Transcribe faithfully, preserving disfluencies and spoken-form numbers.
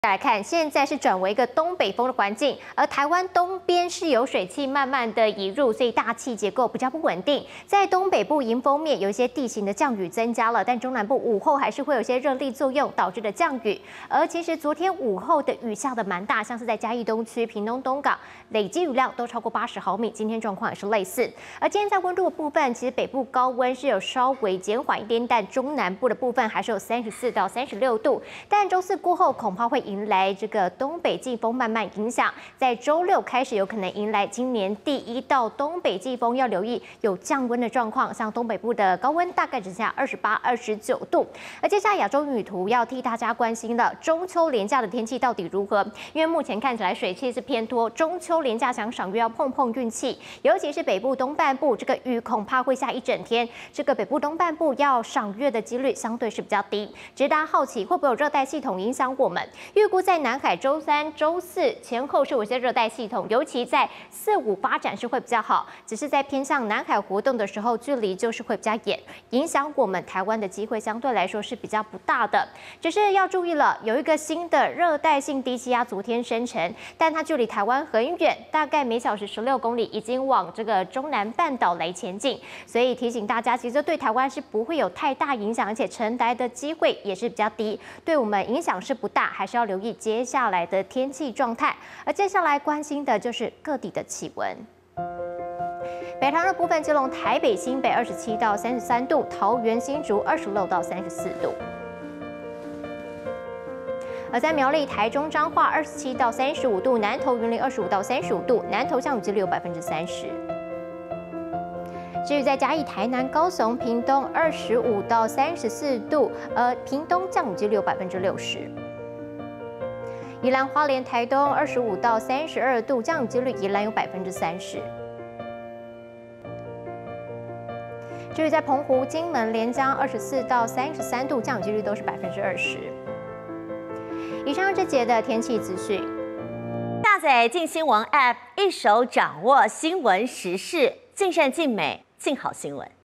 来看，现在是转为一个东北风的环境，而台湾东边是有水汽慢慢的移入，所以大气结构比较不稳定。在东北部迎风面有一些地形的降雨增加了，但中南部午后还是会有一些热力作用导致的降雨。而其实昨天午后的雨下的蛮大，像是在嘉义东区、屏东东港，累积雨量都超过八十毫米。今天状况也是类似。而今天在温度的部分，其实北部高温是有稍微减缓一点，但中南部的部分还是有三十四到三十六度。但周四过后恐怕会迎来这个东北季风慢慢影响，在周六开始有可能迎来今年第一道东北季风，要留意有降温的状况，像东北部的高温大概只剩下二十八、二十九度。而接下来亚洲雨图要替大家关心了，中秋连假的天气到底如何？因为目前看起来水汽是偏多，中秋连假想赏月要碰碰运气，尤其是北部东半部，这个雨恐怕会下一整天。这个北部东半部要赏月的几率相对是比较低，只是大家好奇会不会有热带系统影响我们？预估在南海周三、周四前后是有些热带系统，尤其在四五发展是会比较好，只是在偏向南海活动的时候，距离就是会比较远，影响我们台湾的机会相对来说是比较不大的。只是要注意了，有一个新的热带性低气压昨天生成，但它距离台湾很远，大概每小时十六公里，已经往这个中南半岛来前进，所以提醒大家，其实对台湾是不会有太大影响，而且成台的机会也是比较低，对我们影响是不大，还是要留意接下来的天气状态。而接下来关心的就是各地的气温。北台的部分，基隆、台北、新北二十七到三十三度，桃园、新竹二十六到三十四度。而在苗栗、台中、彰化二十七到三十五度，南投、云林二十五到三十五度，南投降雨几率有百分之三十。至于在嘉义、台南、高雄、屏东二十五到三十四度，呃，屏东降雨几率有百分之六十。宜兰花莲、台东二十五到三十二度，降雨几率宜兰有百分之三十。至于在澎湖、金门、连江二十四到三十三度，降雨几率都是百分之二十。以上这节的天气资讯。 下载镜新闻 App， 一手掌握新闻时事，尽善尽美，尽好新闻。